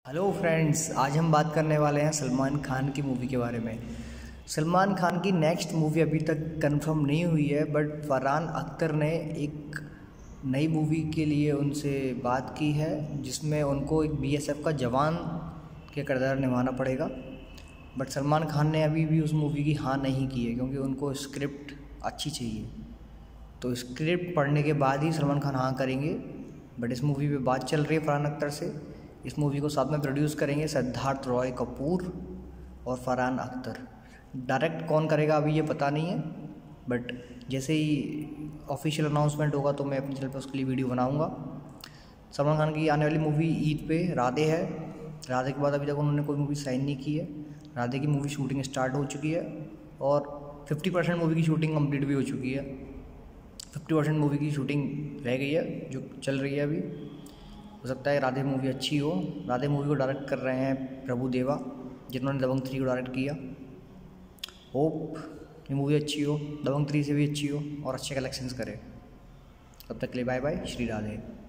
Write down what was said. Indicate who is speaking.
Speaker 1: Hello friends, आज हम बात करने वाले हैं सलमान खान की मूवी के बारे में। सलमान खान की नेक्स्ट मूवी अभी तक कंफर्म नहीं हुई है, बट फरहान अख्तर ने एक नई मूवी के लिए उनसे बात की है, जिसमें उनको एक बीएसएफ का जवान के किरदार निभाना पड़ेगा। बट सलमान खान ने अभी भी उस मूवी की हाँ नहीं की है, क्योंकि उनको स्क्रिप्ट अच्छी चाहिए। तो स्क्रिप्ट पढ़ने के बाद ही सलमान खान हाँ करेंगे। बट इस मूवी पे बात चल रही है फरहान अख्तर से। इस मूवी को साथ में प्रोड्यूस करेंगे सिद्धार्थ रॉय कपूर और फरहान अख्तर। डायरेक्ट कौन करेगा अभी ये पता नहीं है, बट जैसे ही ऑफिशियल अनाउंसमेंट होगा तो मैं अपने चैनल पर उसके लिए वीडियो बनाऊंगा। सलमान खान की आने वाली मूवी ईद पे राधे है। राधे के बाद अभी तक उन्होंने कोई मूवी साइन नहीं की है। राधे की मूवी शूटिंग स्टार्ट हो चुकी है और 50% मूवी की शूटिंग कंप्लीट भी हो चुकी है। 50% मूवी की शूटिंग रह गई है जो चल रही है अभी। हो सकता है राधे मूवी अच्छी हो। राधे मूवी को डायरेक्ट कर रहे हैं प्रभु देवा, जिन्होंने दबंग 3 को डायरेक्ट किया। होप ये मूवी अच्छी हो, दबंग 3 से भी अच्छी हो और अच्छे कलेक्शंस करे। तब तक के लिए बाय बाय, श्री राधे।